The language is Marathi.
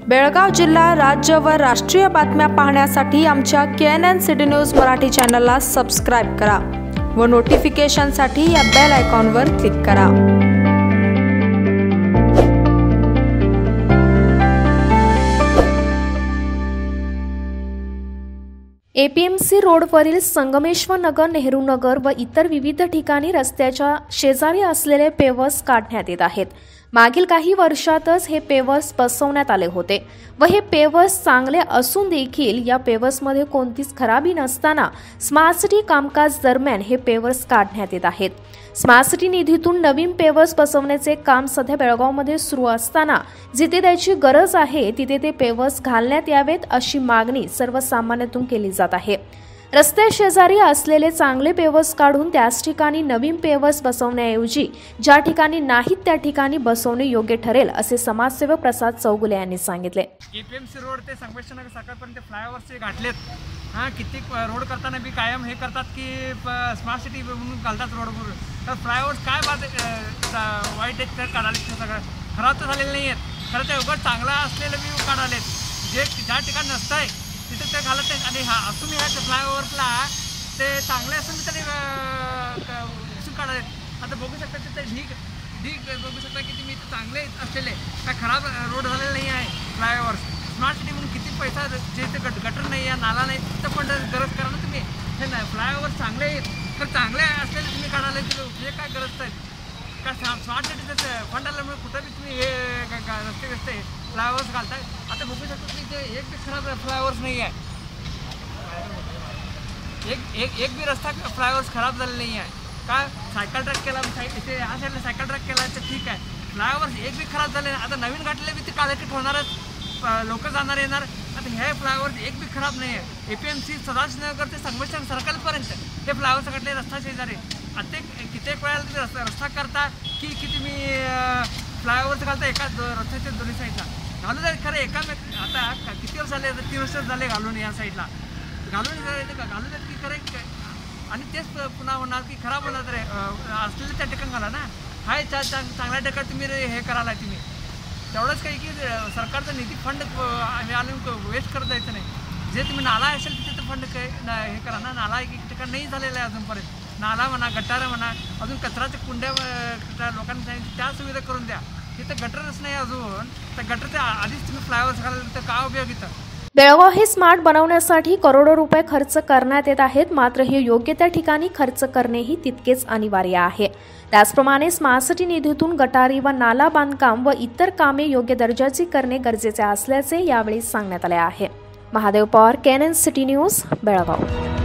बेळगाव जिल्हा, राज्य व राष्ट्रीय बातम्या पाहण्यासाठी आमच्या KNN सिटी न्यूज मराठी चॅनलला सबस्क्राइब करा व नोटिफिकेशनसाठी या बेल आयकॉनवर क्लिक करा। APMC रोडवरील संगमेश्वर नगर, नेहरू नगर व इतर विविध ठिकाणी रस्त्याच्या शेजारी असलेले पेवर्स काढण्यात येत आहेत। मागील काही वर्षातच हे पेवर्स बसवण्यात आले होते व हे पेवर्स चांगले असून देखील या पेवर्समध्ये कोणतीच खराबी नसताना स्मार्ट सिटी कामकाज दरम्यान हे पेवर्स काढण्यात येत आहेत। स्मार्ट सिटी निधीतून नवीन पेवर्स बसवण्याचे काम सध्या बेळगावमध्ये सुरू असताना जिथे त्याची गरज आहे तिथे ते पेवर्स घालण्यात यावेत अशी मागणी सर्वसामान्यांतून केली जात आहे। रस्त्या शेजारी असलेले चांगले पेवर्स काढून त्याच ठिकाणी नवीन पेवर्स बसवण्याऐवजी ज्या ठिकाणी नाहीत त्या ठिकाणी बसवणे योग्य ठरेल असे समाजसेवक प्रसाद चौगुले यांनी सांगितले। APMC रोड ते संगमेश्वर नगर सकाळपर्यंत फ्लायओव्हरचे गाठलेत। किती रोड करताना बी कायम हे करतात की स्मार्ट सिटी म्हणून घालतात रोडवर। तर फ्लायओव्हर काय वाईट आहेत तर काढाले सगळं खराब तर झालेले नाही आहेत। खरं तर उगाच चांगला असलेलं बी काढालेत, जे ज्या ठिकाणी नसतं आहे तिथे ते घालत नाहीत। आणि असून ह्या फ्लायओव्हरला ते चांगले असून तरी काढालेत। आता बघू शकता तिथे ढीग बघू शकता की तुम्ही इथे चांगले असलेले काय खराब रोड झालेले नाही आहे फ्लायओव्हर। स्मार्ट सिटी म्हणून किती पैसा जे ते गटर नाही आहे, नाला नाही, तिथं पण गरज करा ना तुम्ही। हे नाही फ्लायओव्हर चांगले आहेत तर चांगले असलेले तुम्ही काढाले, हे काय गरज आहे का? स्मार्ट सिटीचं फंड आल्यामुळे कुठं बी तुम्ही हे रस्ते फ्लायओव्हर्स घालताय। आता बघू शकतो की ते एक बी खराब फ्लायओव्हर्स नाही आहे, एक बी रस्ता फ्लायओव्हर्स खराब झालेला नाही आहे का? सायकल ट्रॅक केला इथे ह्या साईडला सायकल ट्रॅक केला तर ठीक आहे, फ्लायओव्हर्स एक बी खराब झाले। आता नवीन गाठले बी ते काळाटीत होणारच, लोक जाणार येणार। आता हे फ्लायओव्हर एक बी खराब नाही आहे। APMC सदाशिवनगर ते संगमेश्वर सर्कलपर्यंत हे फ्लायओव्हर सगळे रस्ता शेजारी आता कित्येक वेळा रस्ता करता की तुम्ही फ्लायओव्हर घालता एका रस्त्याच्या दोन्ही साईडला घालून जाईल। खरं एकामेक आता किती वर्ष झाले, 3 वर्ष झाले घालून या साईडला घालून जाईल की खरं। आणि तेच पुन्हा होणार की खराब होणार तर असलेलं त्या ठिकाणी घाला ना। हाय चांगल्या ठिकाणी तुम्ही हे करायला तुम्ही तेवढंच काही की सरकारचा निधी फंड आले वेस्ट करत जायचं नाही। जे तुम्ही नाला असेल तिथे तर फंड हे करा ना। नाला एक ठिकाणी नाही झालेला आहे अजूनपर्यंत, नाला म्हणा गटारं म्हणा, अजून कचराच्या कुंड्या लोकांनी सांगितलं त्या सुविधा करून द्या। तिथं गटरच नाही अजून, तर गटरच्या आधीच तुम्ही फ्लायओव्हर घालायला तर काय उपयोग इथं? बेळगाव हे स्मार्ट बनवण्यासाठी करोडो रुपये खर्च करण्यात येत आहेत, मात्र हे योग्य त्या ठिकाणी खर्च करणेही तितकेच अनिवार्य आहे। त्याचप्रमाणे स्मार्ट सिटी निधीतून गटारी व नाला बांधकाम व इतर कामे योग्य दर्जाची करणे गरजेचे असल्याचे यावेळी सांगण्यात आले आहे। Mahadev Pawar, KNN city news, Belgaum.